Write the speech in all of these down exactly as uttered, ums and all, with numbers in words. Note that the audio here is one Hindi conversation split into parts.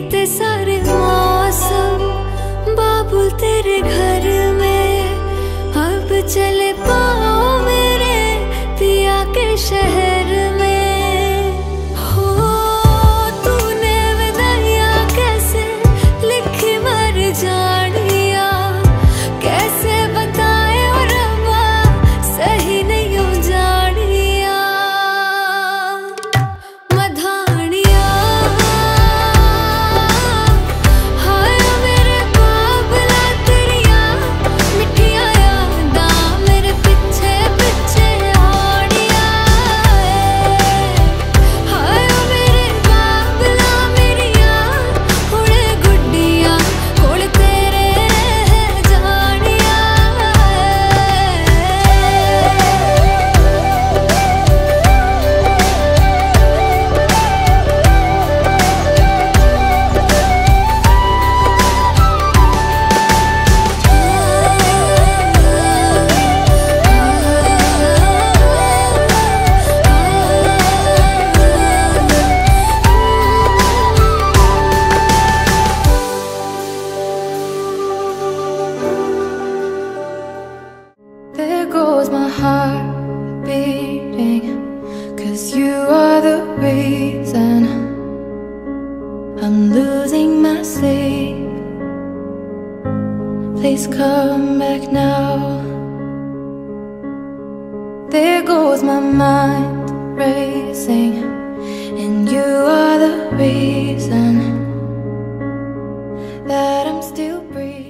बीते सारे मौसम बाबुल तेरे घर में, अब चले पाओ मेरे पिया के शहर में। हो तूने विदाइया कैसे लिखी मर जानिया, कैसे बताए और रब्बा सही नहीं हो जानिया। मधानिया हाय मेरे बाबला तेरिया मिठिया यादा मेरे पिछे पिछे आड़िया। हाय मेरे बाबला मेरिया हुणे गुड्डिया कोल तेरे जानिया। There goes my heart beating, 'cause you are the reason I'm losing my sleep. Please come back now. There goes my mind racing, and you are the reason that I'm still breathing.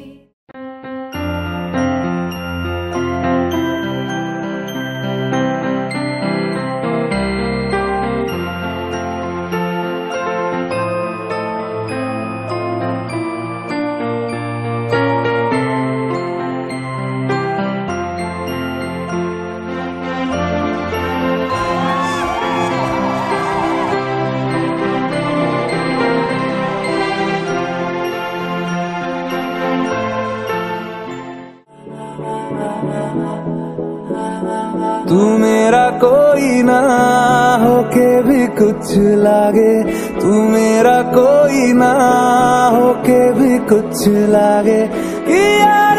तू मेरा कोई ना होके भी कुछ लागे, तू मेरा कोई ना होके भी कुछ लागे कि